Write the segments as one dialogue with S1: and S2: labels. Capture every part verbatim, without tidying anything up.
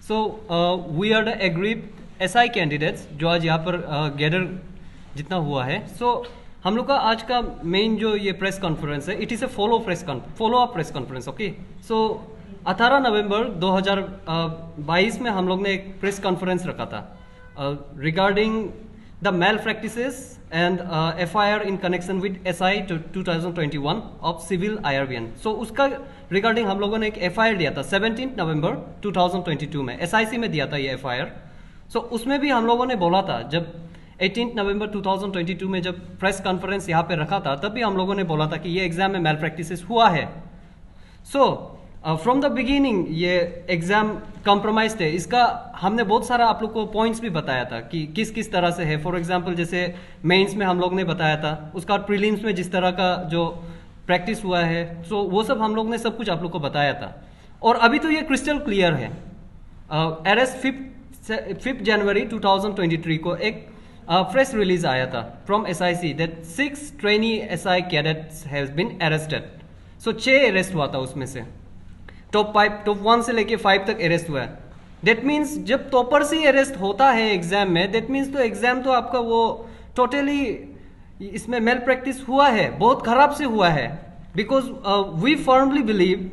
S1: So we are the agreed S I candidates जो आज यहाँ पर गैदर uh, जितना हुआ है. सो so, हम लोग का आज का मेन जो ये प्रेस कॉन्फ्रेंस है, it is a follow press follow up press conference. Okay, so अठारह नवंबर दो हज़ार बाईस में हम लोग ने एक प्रेस कॉन्फ्रेंस रखा था regarding the malpractices and F I R in connection with S I two thousand twenty one of civil I R B N. So उसका रिगार्डिंग हम लोगों ने एक एफ आई आर दिया था seventeen November two thousand twenty two में, S I C में दिया था ये एफ आई आर. सो उसमें भी हम लोगों ने बोला था, जब अठारह November two thousand twenty two में जब प्रेस कॉन्फ्रेंस यहाँ पे रखा था, तब भी हम लोगों ने बोला था कि ये एग्जाम में मेल प्रैक्टिसेस हुआ है. सो फ्रॉम द बिगिनिंग ये एग्जाम कॉम्प्रोमाइज थे. इसका हमने बहुत सारा आप लोग को पॉइंट्स भी बताया था कि किस किस तरह से है. फॉर एग्जांपल जैसे मेंस में हम लोग ने बताया था, उसका बाद प्रीलिम्स में जिस तरह का जो प्रैक्टिस हुआ है, सो so वो सब हम लोग ने सब कुछ आप लोग को बताया था. और अभी तो ये क्रिस्टल क्लियर है. Arrest fifth fifth January two thousand twenty three को एक प्रेस uh, रिलीज आया था from S I C that six trainee S I cadets has been arrested. So छः अरेस्ट हुआ था, उसमें से टॉप फाइव टॉप वन से लेके फाइव तक अरेस्ट हुआ है. दैट मीन्स जब टॉपर से ही अरेस्ट होता है एग्जाम में, दैट मीन्स तो एग्जाम तो आपका वो टोटली इसमें मेल प्रैक्टिस हुआ है, बहुत खराब से हुआ है. Because we firmly believe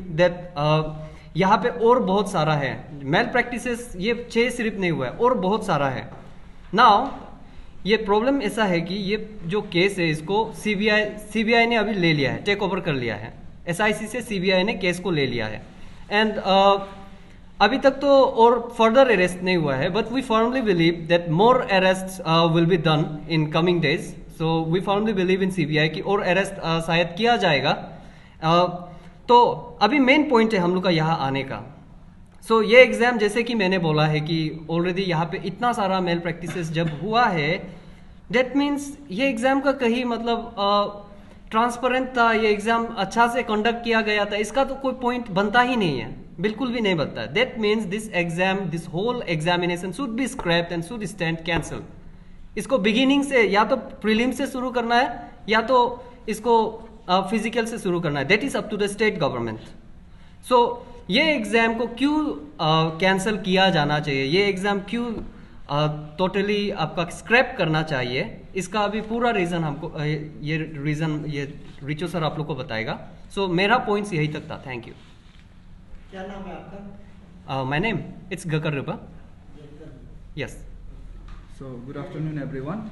S1: that यहाँ पे और बहुत सारा है मेल प्रैक्टिसेस. ये छः सिर्फ नहीं हुआ है, और बहुत सारा है. नाउ ये प्रॉब्लम ऐसा है कि ये जो केस है, इसको सीबीआई सीबीआई ने अभी ले लिया है, टेक ओवर कर लिया है. एसआईसी से सीबीआई ने केस को ले लिया है. एंड uh, अभी तक तो और फर्दर अरेस्ट नहीं हुआ है, but we firmly believe that more arrest will be done in coming days. So we firmly believe in CBI की और अरेस्ट uh, शायद किया जाएगा. uh, तो अभी मेन पॉइंट है हम लोग का यहाँ आने का. सो so, ये एग्जाम जैसे कि मैंने बोला है कि ऑलरेडी यहाँ पे इतना सारा मेल प्रैक्टिसेस जब हुआ है, डेट मीन्स ये एग्जाम का कहीं मतलब ट्रांसपेरेंट uh, था, ये एग्जाम अच्छा से कंडक्ट किया गया था, इसका तो कोई पॉइंट बनता ही नहीं है, बिल्कुल भी नहीं बनता. That means this exam this whole examination should be scrapped and should stand cancel. इसको बिगिनिंग से या तो प्रीलिम से शुरू करना है, या तो इसको फिजिकल uh, से शुरू करना है. That is up to the state government. So ये एग्जाम को क्यों कैंसिल uh, किया जाना चाहिए, ये एग्जाम क्यों टोटली uh, आपका स्क्रैप करना चाहिए, इसका अभी पूरा रीजन हमको uh, ये रीजन ये रिचो सर आप लोग को बताएगा. सो so, मेरा पॉइंट्स यही तक था. Thank you.
S2: क्या नाम है आपका?
S1: माय नेम इट्स गकर Rupa. Yes.
S3: So good afternoon everyone.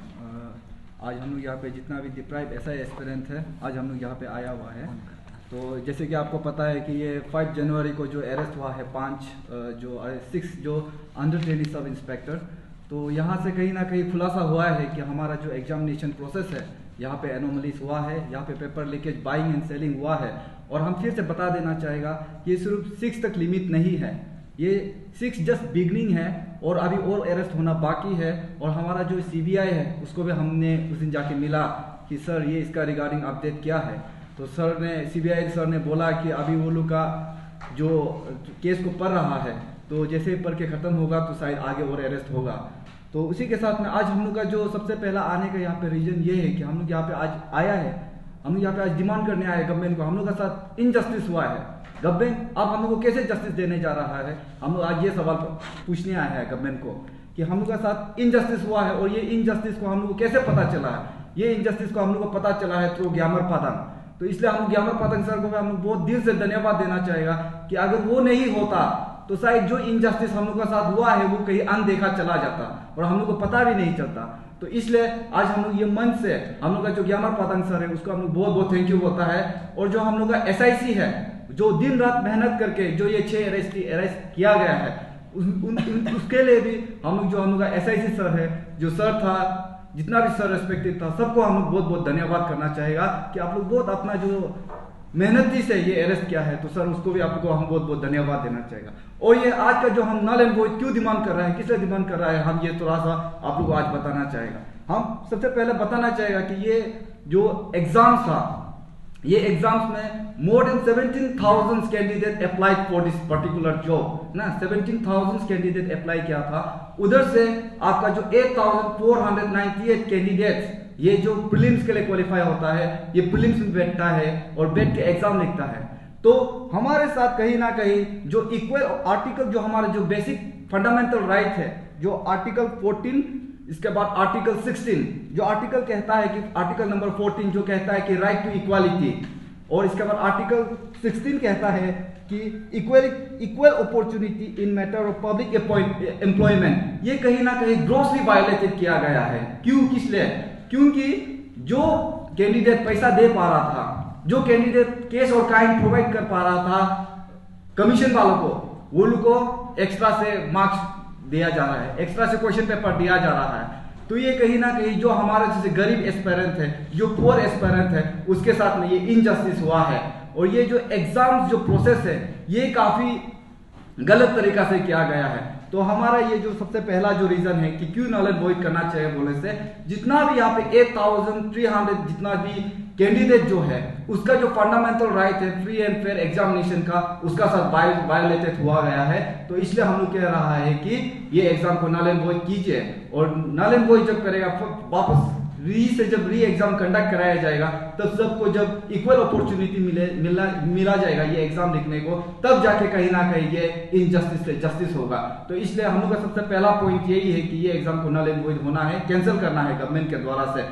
S3: आज हम लोग यहाँ पे जितना भी डिप्राइव ऐसा एस्पिरेंट है, आज हम लोग यहाँ पे आया हुआ है. तो जैसे कि आपको पता है कि ये पाँच जनवरी को जो अरेस्ट हुआ है, पाँच जो सिक्स जो अंडर ट्रेनी सब इंस्पेक्टर, तो यहाँ से कहीं ना कहीं खुलासा हुआ है कि हमारा जो एग्जामिनेशन प्रोसेस है, यहाँ पे एनोमलीज हुआ है, यहाँ पे paper leakage, buying and selling हुआ है. और हम फिर से बता देना चाहेगा ये सिर्फ सिक्स तक लिमिट नहीं है, ये सिक्स जस्ट बिगनिंग है और अभी और अरेस्ट होना बाकी है. और हमारा जो सीबीआई है उसको भी हमने उस दिन जाके मिला कि सर ये इसका रिगार्डिंग अपडेट क्या है. तो सर ने सीबीआई सर ने बोला कि अभी वो लोग का जो केस को पढ़ रहा है, तो जैसे पढ़ के ख़त्म होगा तो शायद आगे और अरेस्ट होगा. तो उसी के साथ में आज हम लोग का जो सबसे पहला आने का यहाँ पे रीजन ये है कि हम लोग यहाँ पे आज आया है, हम लोग यहाँ पे आज डिमांड करने आए गवर्नमेंट को. हम लोग का साथ इनजस्टिस हुआ है, गवर्नमेंट अब हम लोग को कैसे जस्टिस देने जा रहा है. हम लोग आज ये सवाल पूछने आए हैं गवर्नमेंट को कि हम लोग का साथ इनजस्टिस हुआ है, और ये इनजस्टिस को हम लोग को कैसे पता चला है. ये इनजस्टिस को हम लोग को पता चला है थ्रू ग्यामर पादंग. तो इसलिए हम ग्यामर पादंग सर को हम लोग बहुत दिल से धन्यवाद देना चाहेगा कि अगर वो नहीं होता तो शायद जो इनजस्टिस हम लोग का साथ हुआ है वो कहीं अनदेखा चला जाता और हम लोग को पता भी नहीं चलता. तो इसलिए आज हम लोग ये मन से हम लोग का जो ग्यामर पादंग सर है उसको हम लोग बहुत बहुत थैंक यू होता है. और जो हम लोग का एस आई सी है, जो दिन रात मेहनत करके जो ये छह अरेस्ट अरेस्ट किया गया है, उन, उन, उन, उसके लिए भी हम लोग जो हम लोग का एस आई सी सर है, जो सर था, जितना भी सर रेस्पेक्टिव था, सबको हम लोग बहुत बहुत धन्यवाद करना चाहेगा कि आप लोग बहुत अपना जो मेहनती से ये अरेस्ट किया है, तो सर उसको भी आपको हम बहुत बहुत धन्यवाद देना चाहेगा. और ये आज का जो हम नल एंड वॉइड क्यों डिमांड कर रहे हैं, किस लिए डिमांड कर रहा है, हम ये थोड़ा सा आप लोग को आज बताना चाहेगा. हम सबसे पहले बताना चाहेगा कि ये जो एग्जाम था, ये एग्जाम्स में more than seventeen thousand candidate applied for this particular job ना. सेवेंटीन थाउजेंड कैंडिडेट अप्लाई किया था. उधर से आपका जो eight thousand four hundred ninety eight candidates ये जो प्रीलिम्स के लिए क्वालिफाई होता है, ये प्रीलिम्स में बैठता है और बैठ के एग्जाम लिखता है. तो हमारे साथ कहीं ना कहीं जो इक्वल आर्टिकल जो हमारे जो बेसिक फंडामेंटल राइट है, जो आर्टिकल फोर्टीन, इसके बाद आर्टिकल सिक्सटीन, जो आर्टिकल कहता है कि आर्टिकल नंबर फोर्टीन जो कहता है कि राइट टू इक्वालिटी, और इसके बाद आर्टिकल सिक्सटीन कहता है कि equal equal opportunity in matter of public employment, ये कहीं ना कहीं ग्रोसली वायलेटेड किया गया है। क्यों, किस लिए? क्योंकि जो कैंडिडेट पैसा दे पा रहा था, जो कैंडिडेट केस और काइन प्रोवाइड कर पा रहा था कमीशन वालों को, वो लोग को एक्स्ट्रा से मार्क्स दिया जा रहा है, एक्स्ट्रा से क्वेश्चन पेपर दिया जा रहा है। तो ये कहीं ना कहीं जो हमारे जैसे गरीब एस्पिरेंट है, जो पुअर एस्पिरेंट है, उसके साथ में ये इनजस्टिस हुआ है। और ये जो एग्जाम जो प्रोसेस है, ये काफी गलत तरीका से किया गया है। तो हमारा ये जो सबसे पहला जो रीजन है कि क्यों नल एंड वॉइड करना चाहिए बोले से, जितना भी यहाँ पे एट थाउजेंड थ्री हंड्रेड जितना भी कैंडिडेट जो है, उसका जो फंडामेंटल राइट है फ्री एंड फेयर एग्जामिनेशन का, उसका साथ वायोलेटेड हुआ गया है। तो इसलिए हम लोग कह रहा है कि ये एग्जाम को नल एंड वॉइड कीजिए। और नल एंड वॉइड जब करेगा, वापस री से जब री एग्जाम कंडक्ट कराया जाएगा, तब सबको जब इक्वल अपॉर्चुनिटी मिले मिला मिला जाएगा ये एग्जाम लिखने को, तब जाके कहीं ना कहीं ये इनजस्टिस से जस्टिस होगा। तो इसलिए हम लोग का सबसे पहला पॉइंट यही है कि ये एग्जाम को नल एंड वॉइड होना है, कैंसिल करना है गवर्नमेंट के द्वारा से।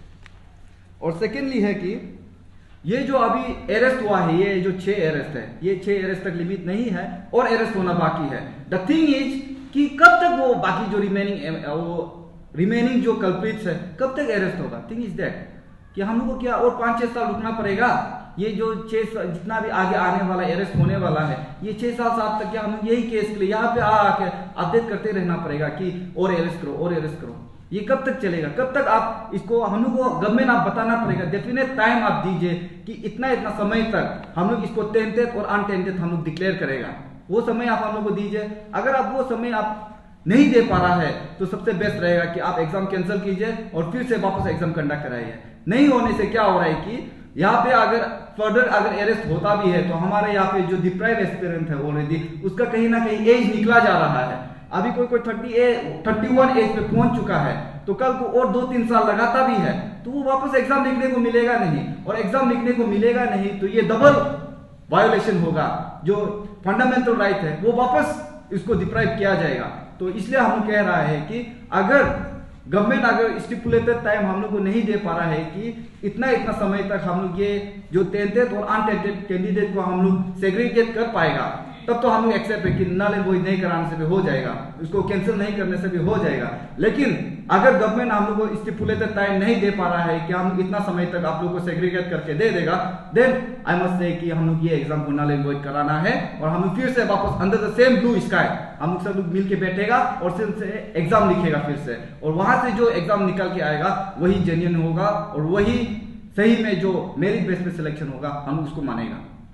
S3: और सेकेंडली है कि ये जो अभी अरेस्ट हुआ है, ये जो छह अरेस्ट है, ये छह अरेस्ट तक लिमिट नहीं है और अरेस्ट होना बाकी है। द थिंग इज कि कब तक वो बाकी जो रिमेनिंग वो रिमेनिंग जो कल्प्रिट्स है कब तक अरेस्ट होगा? थिंग इज दैट कि हम लोग को क्या और पांच छह साल रुकना पड़ेगा? ये जो छह जितना भी आगे आने वाला अरेस्ट होने वाला है, ये छह साल सात तक क्या हम यही केस के लिए यहाँ पे आके अपडेट करते रहना पड़ेगा कि और अरेस्ट करो और अरेस्ट करो? ये कब तक चलेगा? कब तक आप इसको हम लोग को गवर्नमेंट आप बताना पड़ेगा, डेफिनेट टाइम आप दीजिए कि इतना इतना समय तक हम लोग इसको टेंटेड और अनटेंटेड हम लोग डिक्लेयर करेगा। वो समय आप हम लोग को दीजिए। अगर आप वो समय आप नहीं दे पा रहा है तो सबसे बेस्ट रहेगा कि आप एग्जाम कैंसिल कीजिए और फिर से वापस एग्जाम कंडक्ट कराइए। नहीं होने से क्या हो रहा है कि यहाँ पे अगर फर्दर अगर अरेस्ट होता भी है तो हमारे यहाँ पे जो डिप्राइव एस्पिरेंट है ऑलरेडी, उसका कहीं ना कहीं एज निकला जा रहा है। अभी कोई कोई thirty a thirty one age पे पहुंच चुका है, तो कल को और दो तीन साल लगाता भी है तो वो वापस एग्जाम लिखने को मिलेगा नहीं, और एग्जाम लिखने को मिलेगा नहीं तो ये डबल वायोलेशन होगा। जो फंडामेंटल राइट है वो वापस इसको डिप्राइव किया जाएगा। तो इसलिए हम कह रहा है कि अगर गवर्नमेंट अगर स्टिपुलेटेड टाइम हम लोग को नहीं दे पा रहा है कि इतना इतना समय तक हम लोग ये जो टेंटेड और अनटेंटेड कैंडिडेट को हम लोग सेग्रीगेट कर पाएगा, तब तो हम लोग एक्सेप्ट है कि नल एंड वॉइड नहीं कराने से भी हो जाएगा, उसको कैंसिल नहीं करने से भी हो जाएगा। लेकिन अगर गवर्नमेंट हम लोग को स्टिपुलेटेड टाइम नहीं दे पा रहा है कि हम इतना समय तक आप लोग को सेग्रीगेट करके दे देगा, देन आई मस्ट से कि हम लोग ये एग्जाम को नल एंड वॉइड कराना है और हम लोग फिर से वापस under the same blue sky हम लोग सब लोग मिल के बैठेगा और फिर से एग्जाम लिखेगा फिर से, और वहां से जो एग्जाम निकल के आएगा वही जेन्युइन होगा और वही सही में जो मेरिट बेस पे सिलेक्शन होगा हम लोग उसको मानेगा।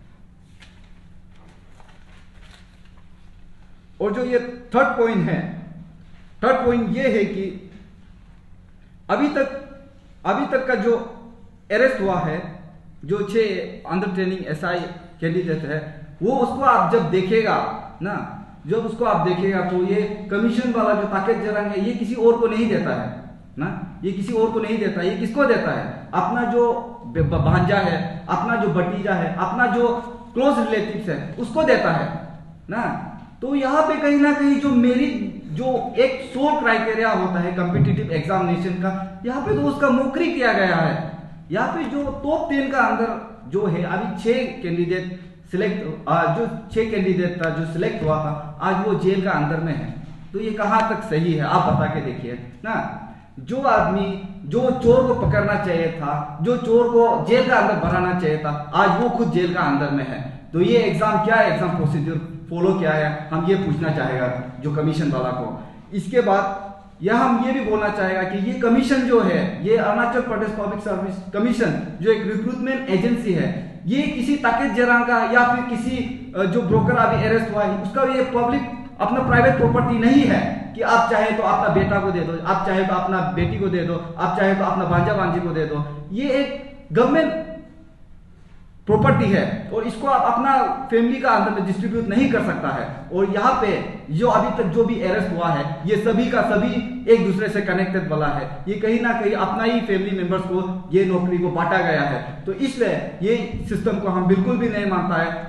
S3: और जो ये थर्ड पॉइंट है, थर्ड पॉइंट ये है कि अभी तक अभी तक का जो अरेस्ट हुआ है, जो छह अंडर ट्रेनिंग एसआई कैंडिडेट है, वो उसको आप जब देखेगा ना, जब उसको आप देखेगा तो ये कमीशन वाला जो ताकत जरंग है ये किसी और को नहीं देता है ना, ये किसी और को नहीं देता, ये किसको देता है? अपना जो भांजा है, अपना जो भतीजा है, अपना जो क्लोज रिलेटिव्स है उसको देता है ना। तो यहाँ पे कहीं ना कहीं जो मेरी जो एक सोल क्राइटेरिया होता है कॉम्पिटिटिव एग्जामिनेशन का, यहाँ पे तो उसका नौकरी किया गया है। यहाँ पे जो टॉप टेन का अंदर जो है अभी छह कैंडिडेट सिलेक्ट, जो छह कैंडिडेट था जो सिलेक्ट हुआ था, आज वो जेल का अंदर में है। तो ये कहाँ तक सही है आप बता के देखिए ना। जो आदमी जो चोर को पकड़ना चाहिए था, जो चोर को जेल का अंदर भराना चाहिए था, आज वो खुद जेल का अंदर में है। तो ये एग्जाम क्या है, एग्जाम प्रोसीड्यूर फॉलो क्या है, हम ये पूछना चाहेगा जो कमीशन वाला को। इसके बाद यह हम ये भी बोलना चाहेगा कि ये कमीशन जो है, ये Arunachal Pradesh public service commission जो एक रिक्रूटमेंट एजेंसी है, ये किसी ताकत जरा का या फिर किसी जो ब्रोकर अभी अरेस्ट हुआ है उसका ये पब्लिक अपना प्राइवेट प्रॉपर्टी नहीं है कि आप चाहे तो अपना बेटा को दे दो, आप चाहे तो अपना बेटी को दे दो, आप चाहे तो अपना भांजा भांजी को दे दो। ये एक गवर्नमेंट प्रॉपर्टी है और इसको आप अपना फैमिली का अंदर में डिस्ट्रीब्यूट नहीं कर सकता है। और यहाँ पे जो अभी तक जो भी अरेस्ट हुआ है ये सभी का सभी एक दूसरे से कनेक्टेड वाला है, ये कहीं ना कहीं अपना ही फैमिली मेंबर्स को ये नौकरी को बांटा गया है। तो इसलिए ये सिस्टम को हम बिल्कुल भी नहीं मानता है। और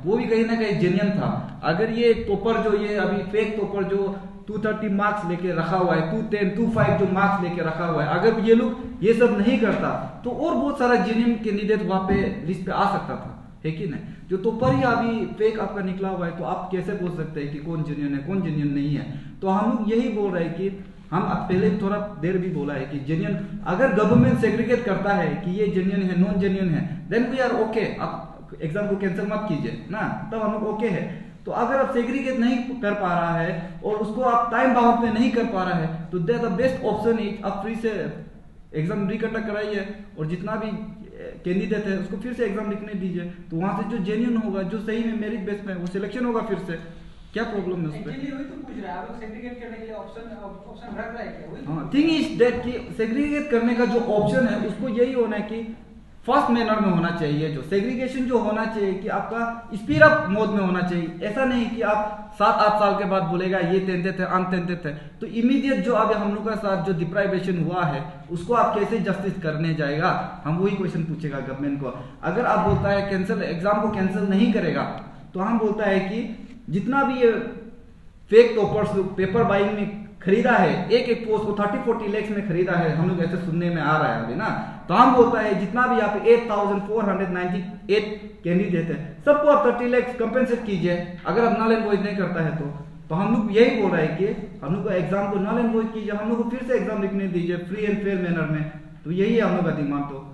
S3: वो भी कहीं ना कहीं जेन्युइन था। अगर ये टॉपर जो ये अभी फेक टॉपर जो टू थर्टी मार्क्स लेके रखा हुआ है, टू टेन टू फाइव जो मार्क्स लेके रखा हुआ है, अगर ये लोग ये सब नहीं करता तो और बहुत सारा जेन्युइन कैंडिडेट वहां पे लिस्ट पे आ सकता था, है कि नहीं? जो टॉपर ही अभी फेक आपका निकला हुआ है तो आप कैसे बोल सकते हैं कि कौन जेन्युइन है कौन जेन्युइन नहीं है? तो हम लोग यही बोल रहे हैं कि हम अब पहले थोड़ा देर भी बोला है कि जेन्युइन, अगर गवर्नमेंट सेग्रीगेट करता है कि ये जेन्युइन है नॉन जेन्युइन है, देन वी आर ओके। आप एग्जाम को कैंसिल मत कीजिए ना, तब हम लोग ओके है। तो अगर आप सेग्रीगेट नहीं कर पा रहा है और उसको आप टाइम बाउंड में नहीं कर पा रहा है तो द बेस्ट ऑप्शन इज आप फ्री से एग्जाम रिकंडक्ट कराइए और जितना भी कैंडिडेट है उसको फिर से एग्जाम लिखने दीजिए। तो वहां से जो जेन्युइन होगा, जो सही में मेरिट बेस में वो सिलेक्शन होगा फिर से। क्या प्रॉब्लम है उसमें?
S2: एक्चुअली वही तो पूछ रहा है, आप लोग सेग्रीगेट करने के लिए ऑप्शन ऑप्शन रख रहा है क्या? वही
S3: हाँ, थिंग इज दैट कि सेग्रीगेट करने का जो ऑप्शन है उसको यही होना है कि फर्स्ट मैनर में होना चाहिए। जो सेग्रीगेशन जो होना चाहिए कि आपका स्पीड अप मोड में होना चाहिए। ऐसा नहीं कि आप सात आठ साल के बाद बोलेगा ये टेंथेड है अनटेंथेड है, तो इमीडिएट जो अभी हम लोग का साथ जो डिप्राइवेशन हुआ है उसको आप कैसे जस्टिस करने जाएगा? हम वही क्वेश्चन पूछेगा गवर्नमेंट को। अगर आप बोलता है कैंसिल एग्जाम को कैंसिल नहीं करेगा तो हम बोलता है कि जितना भी ये फेक टॉपर्स पेपर बाइंग में खरीदा है, एक एक पोस्ट को थर्टी फोर्टी लैक्स में खरीदा है, हम लोग ऐसे सुनने में आ रहा है अभी ना। तो हम बोलता है जितना भी यहाँ पे eight thousand four hundred ninety eight candidate है सबको आप थर्टी लैक्स कंपेंसेट कीजिए अगर आप नल एंड वॉइड नहीं करता है तो। तो हम लोग यही बोल रहे हैं कि हम लोग एग्जाम को नल एंड वॉइड कीजिए, हम लोग को फिर से एग्जाम लिखने दीजिए फ्री एंड फेयर मैनर में। तो यही है हम लोग का डिमांड। तो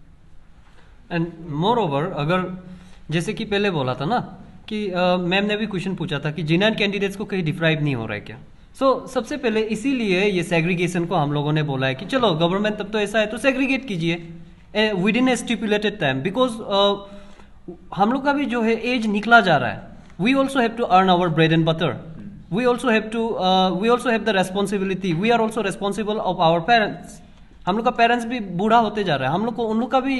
S1: एंड मोर ओवर, अगर जैसे कि पहले बोला था ना कि मैम ने भी क्वेश्चन पूछा था कि जेन्युइन कैंडिडेट्स को कहीं डिप्राइव नहीं हो रहा है क्या? सो so, सबसे पहले इसीलिए ये सेग्रीगेशन को हम लोगों ने बोला है कि चलो गवर्नमेंट तब तो ऐसा है तो सेग्रीगेट कीजिए within a stipulated time, because हम लोग का भी जो है एज निकला जा रहा है। We also have to earn our bread and butter, we also have to we also have the responsibility, we are also responsible of our parents. हम लोग का पेरेंट्स भी बूढ़ा होते जा रहा है, हम लोग को उन लोग का भी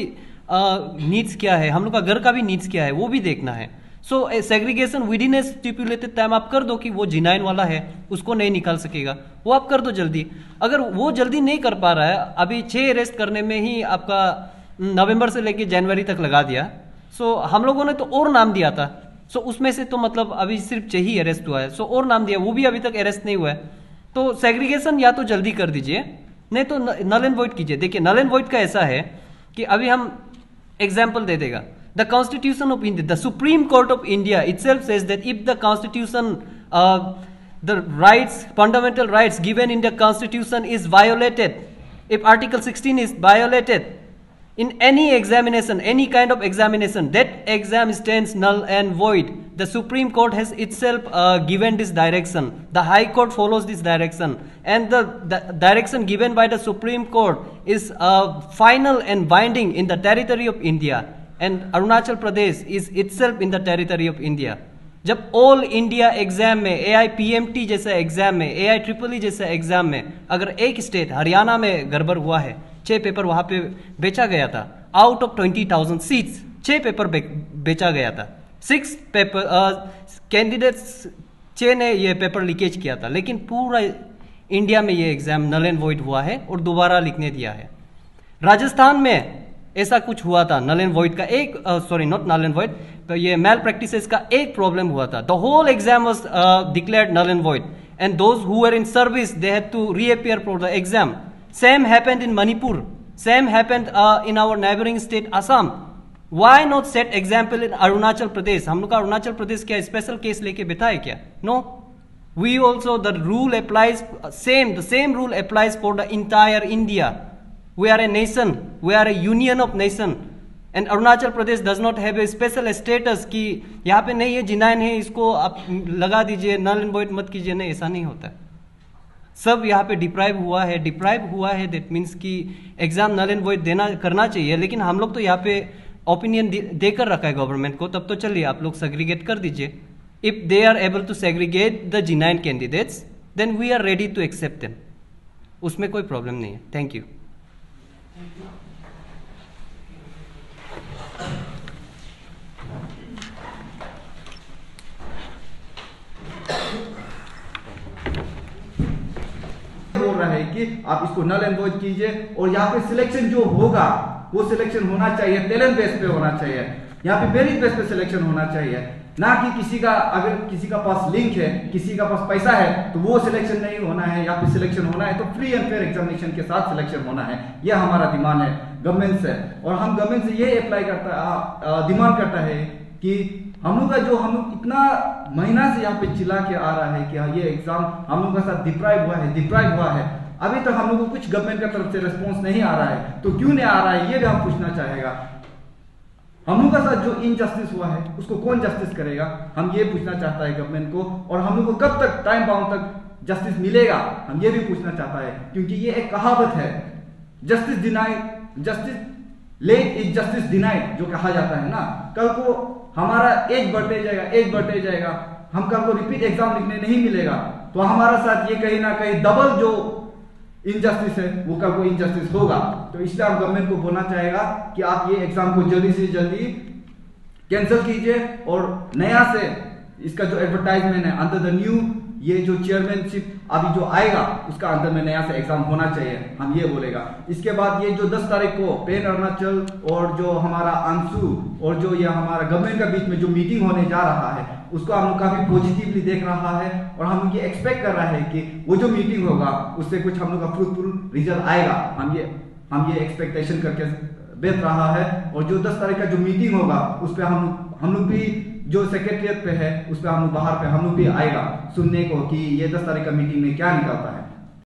S1: नीड्स uh, क्या है, हम लोग का घर का भी नीड्स क्या है वो भी देखना है। So segregation within a stipulated time आप कर दो कि वो जिनाइन वाला है उसको नहीं निकाल सकेगा, वो आप कर दो जल्दी। अगर वो जल्दी नहीं कर पा रहा है, अभी छह अरेस्ट करने में ही आपका नवंबर से लेके जनवरी तक लगा दिया। सो हम लोगों ने तो और नाम दिया था, सो उसमें से तो मतलब अभी सिर्फ छह ही अरेस्ट हुआ है, सो और नाम दिया वो भी अभी तक अरेस्ट नहीं हुआ है। तो सेग्रीगेशन या तो जल्दी कर दीजिए नहीं तो नल एंड वॉइड कीजिए। देखिए नल एंड वॉइड का ऐसा है कि अभी हम एग्जाम्पल दे देगा, the Constitution of India, the Supreme Court of India itself says that if the Constitution, uh, the rights, fundamental rights given in the Constitution is violated, if Article sixteen is violated in any examination, any kind of examination, that exam stands null and void. The Supreme Court has itself uh, given this direction. The High Court follows this direction, and the, the direction given by the Supreme Court is uh, final and binding in the territory of India. And Arunachal Pradesh is itself in the territory of India. जब all India exam में A I P M T जैसा exam में, A I triple E जैसा exam में अगर एक state Haryana में गड़बड़ हुआ है, छह पेपर वहां पे बेचा गया था, out of twenty thousand seats छह पेपर बे, बेचा गया था, सिक्स पेपर कैंडिडेट्स छह ने ये पेपर लीकेज किया था, लेकिन पूरा इंडिया में ये एग्जाम नल एंड वॉइड हुआ है और दोबारा लिखने दिया है। राजस्थान में ऐसा कुछ हुआ था, नल एंड वॉइड का एक sorry not null and void, तो ये मैल प्रैक्टिसेस का एक प्रॉब्लम हुआ था। The whole exam was declared null and void and those who were in service they had to reappear for the exam. Same happened in Manipur, same happened in our neighbouring state Assam. Why not set example in Arunachal Pradesh? हम लोग का अरुणाचल प्रदेश क्या special case लेके बैठा है क्या? No, we also the rule applies same, the same rule applies for the entire India. We are a nation, we are a union of nation, and Arunachal Pradesh does not have a special status कि यहाँ पे नहीं है जिनाइन है इसको आप लगा दीजिए, नल एंड वॉइड मत कीजिए, नहीं ऐसा नहीं होता है। सब यहाँ पे डिप्राइव हुआ है, डिप्राइव हुआ है दैट मीन्स कि एग्जाम नल एंड वॉइड देना करना चाहिए, लेकिन हम लोग तो यहाँ पे ओपिनियन देकर रखा है गवर्नमेंट को, तब तो चलिए आप लोग सेग्रीगेट कर दीजिए। If they are able to segregate the genuine candidates then we are ready to accept them, उसमें कोई प्रॉब्लम नहीं है। Thank you.
S3: बोल रहा है कि आप इसको नल एंड वॉइड कीजिए और यहाँ पे सिलेक्शन जो होगा वो सिलेक्शन होना चाहिए टैलेंट बेस पे होना चाहिए, यहाँ पे मेरिट बेस पे सिलेक्शन होना चाहिए। ना कि किसी का, अगर किसी का पास लिंक है, किसी का पास पैसा है तो वो सिलेक्शन नहीं होना है, या फिर सिलेक्शन होना है तो फ्री एंड फेयर एग्जामिनेशन के साथ सिलेक्शन होना है। यह हमारा डिमांड है गवर्नमेंट से, और हम गवर्नमेंट से ये अप्लाई करता डिमांड करता है कि हम लोग का जो हम लोग इतना महीना से यहाँ पे चिल्ला के आ रहा है कि ये एग्जाम हम लोग का साथ डिप्राइव हुआ है डिप्राइव हुआ है अभी तक हम लोग को कुछ गवर्नमेंट का तरफ से रिस्पॉन्स नहीं आ रहा है, तो क्यों नहीं आ रहा है ये भी हम पूछना चाहेगा। हम लोग का साथ जो इनजस्टिस हुआ है उसको कौन जस्टिस करेगा, हम ये पूछना चाहता है गवर्नमेंट को, और हम लोग को कब तक टाइम बाउंड तक जस्टिस मिलेगा हम ये भी पूछना चाहता है, क्योंकि ये एक कहावत है, justice denied justice late is justice denied जो कहा जाता है ना। कल को हमारा एज बढ़ते जाएगा एज बढ़ते जाएगा हम कल को रिपीट एग्जाम लिखने नहीं मिलेगा, तो हमारा साथ ये कहीं ना कहीं डबल जो इनजस्टिस है वो कल को इनजस्टिस होगा। तो इसलिए हम गवर्नमेंट को बोलना चाहेगा कि आप ये एग्जाम को जल्दी से जल्दी कैंसिल कीजिए, और नया से इसका जो एडवर्टाइजमेंट है अंडर द न्यू ये जो चेयरमैनशिप अभी जो आएगा उसका अंदर में नया से एग्जाम होना चाहिए, हम ये बोलेगा। इसके बाद ये जो दस तारीख को पेन अरुणाचल और जो हमारा अंशु और जो ये हमारा गवर्नमेंट के बीच में जो मीटिंग होने जा रहा है उसको हम लोग काफी पॉजिटिवली देख रहा है, और हम लोग ये एक्सपेक्ट कर रहा है कि वो जो मीटिंग होगा उससे कुछ हम लोग का फ्रूटफुल रिजल्ट आएगा, हम ये हम ये एक्सपेक्टेशन करके बैठ रहा है। और जो दस तारीख का जो मीटिंग होगा उस पर हम हम लोग भी जो सेक्रेटरिएट पे है उस पर हम लोग बाहर पे हम लोग भी आएगा सुनने को कि ये दस तारीख का मीटिंग में क्या निकलता है।